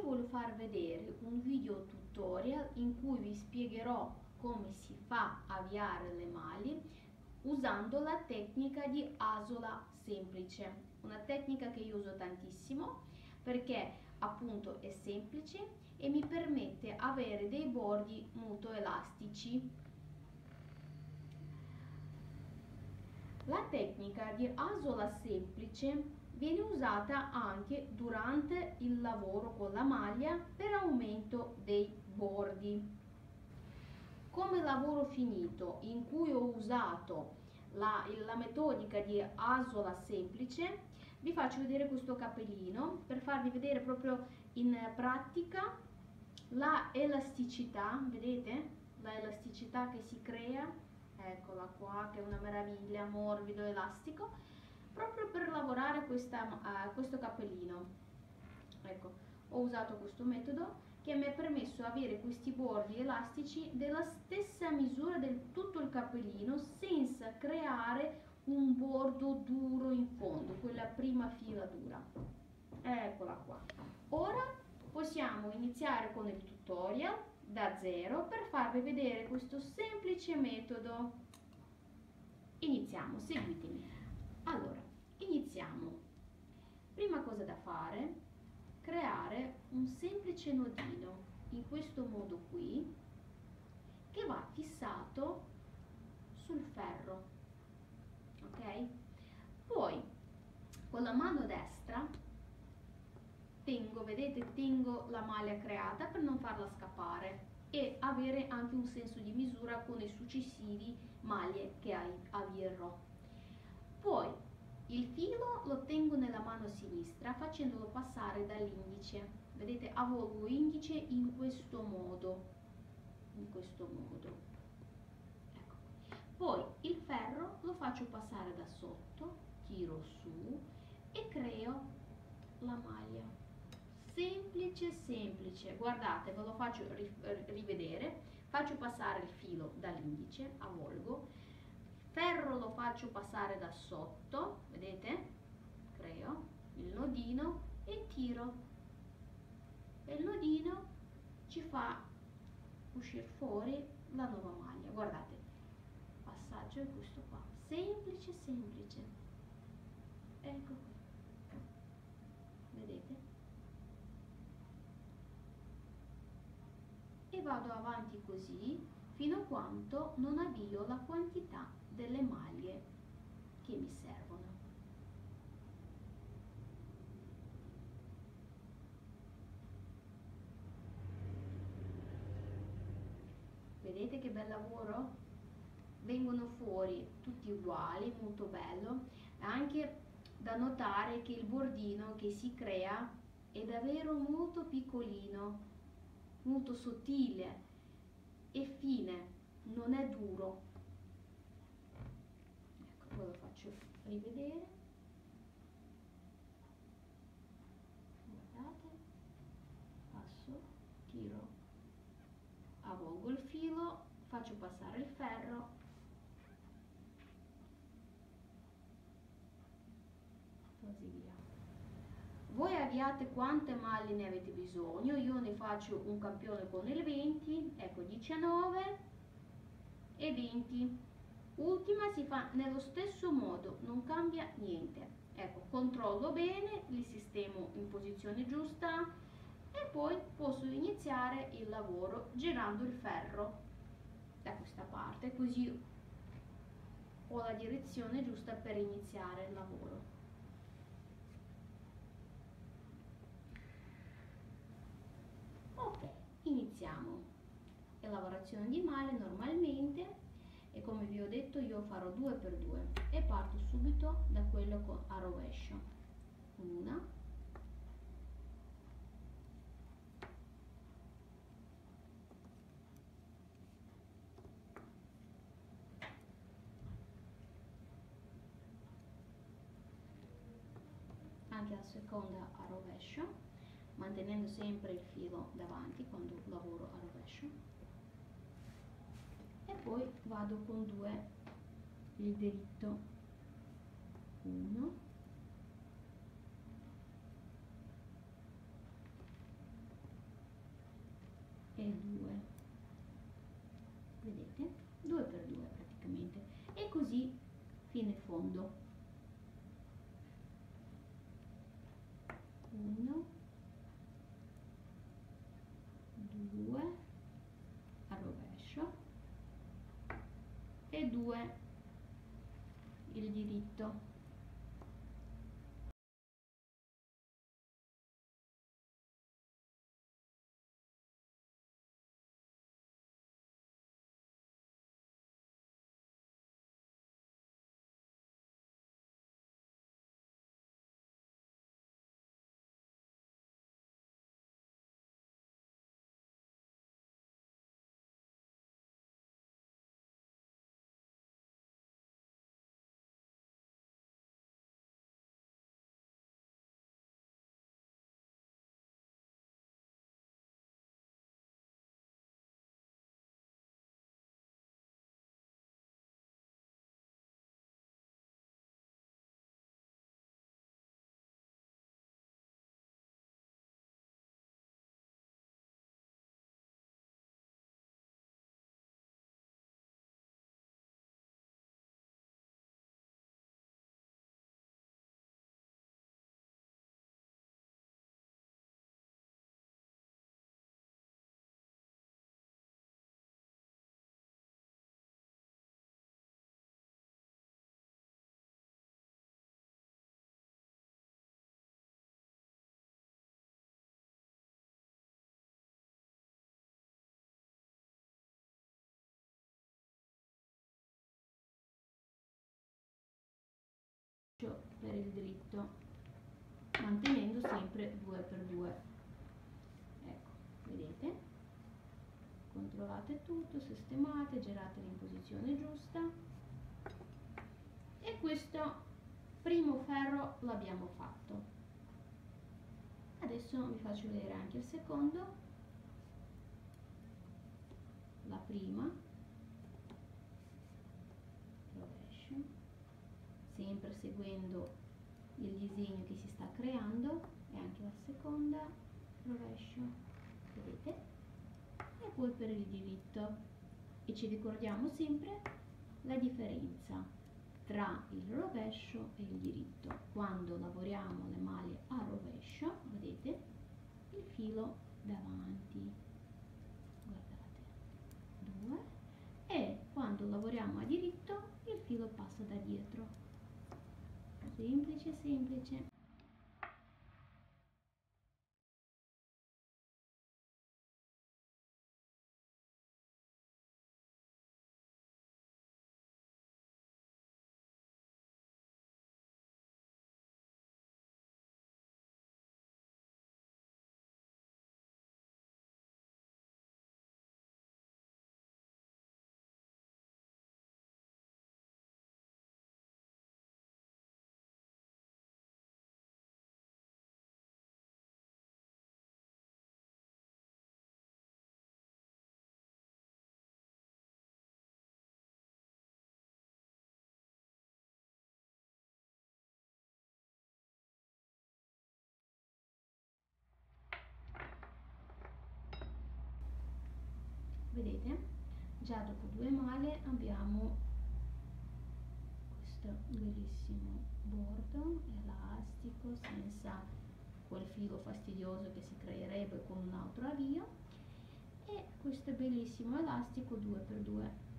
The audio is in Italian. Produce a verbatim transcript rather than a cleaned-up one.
voglio far vedere un video tutorial in cui vi spiegherò come si fa a avviare le maglie usando la tecnica di asola semplice, una tecnica che io uso tantissimo perché appunto è semplice e mi permette avere dei bordi molto elastici. La tecnica di asola semplice viene usata anche durante il lavoro con la maglia per aumento dei bordi. Come lavoro finito in cui ho usato la, la metodica di asola semplice, vi faccio vedere questo cappellino per farvi vedere proprio in pratica la elasticità, vedete? La elasticità che si crea, eccola qua, che è una meraviglia, morbido, elastico, proprio per lavorare questa, uh, questo cappellino. Ecco, ho usato questo metodo che mi ha permesso di avere questi bordi elastici della stessa misura del tutto il cappellino senza creare un bordo duro in fondo, quella prima fila dura. Eccola qua. Ora possiamo iniziare con il tutorial da zero per farvi vedere questo semplice metodo. Iniziamo, seguitemi. Allora, iniziamo. Prima cosa da fare, creare un semplice nodino in questo modo qui che va fissato sul ferro, ok? Poi con la mano destra tengo, vedete, tengo la maglia creata per non farla scappare e avere anche un senso di misura con i successivi maglie che avvierò. Poi il filo lo tengo nella mano sinistra facendolo passare dall'indice, vedete, avvolgo l'indice in questo modo, in questo modo. Ecco. Poi il ferro lo faccio passare da sotto, tiro su e creo la maglia. Semplice, semplice, guardate, ve lo faccio rivedere, faccio passare il filo dall'indice, avvolgo, ferro lo faccio passare da sotto, vedete, creo il nodino e tiro, e il nodino ci fa uscire fuori la nuova maglia, guardate, passaggio è questo qua, semplice, semplice, ecco qui, vedete? E vado avanti così fino a quando non avvio la quantità delle maglie che mi servono. Vedete che bel lavoro? Vengono fuori tutti uguali, molto bello. Anche da notare che il bordino che si crea è davvero molto piccolino, molto sottile e fine, non è duro. Ecco, poi lo faccio rivedere. Guardate, passo, tiro, avvolgo il filo, faccio passare il ferro così via. Voi avviate quante maglie ne avete bisogno, io ne faccio un campione con il venti, ecco diciannove e venti. Ultima si fa nello stesso modo, non cambia niente. Ecco, controllo bene, li sistemo in posizione giusta e poi posso iniziare il lavoro girando il ferro da questa parte, così ho la direzione giusta per iniziare il lavoro. Ok, iniziamo la lavorazione di maglie normalmente e come vi ho detto io farò due per due e parto subito da quello a rovescio. Una, anche la seconda a rovescio, mantenendo sempre il filo davanti quando lavoro a rovescio, e poi vado con due il diritto, uno vedete, due per due praticamente, e così fino in fondo. uno, due, a rovescio e due il diritto. Per il dritto, mantenendo sempre due per due. Ecco, vedete, controllate tutto, sistemate, giratele in posizione giusta, e questo primo ferro l'abbiamo fatto. Adesso vi faccio vedere anche il secondo, la prima, rovescio, sempre seguendo il disegno che si sta creando, e anche la seconda, rovescio, vedete, e poi per il diritto. E ci ricordiamo sempre la differenza tra il rovescio e il diritto. Quando lavoriamo le maglie a rovescio, vedete, il filo davanti, guardate, due, e quando lavoriamo a diritto il filo passa da dietro. Semplice, semplice. Vedete, già dopo due maglie abbiamo questo bellissimo bordo elastico, senza quel filo fastidioso che si creerebbe con un altro avvio, e questo bellissimo elastico due per due.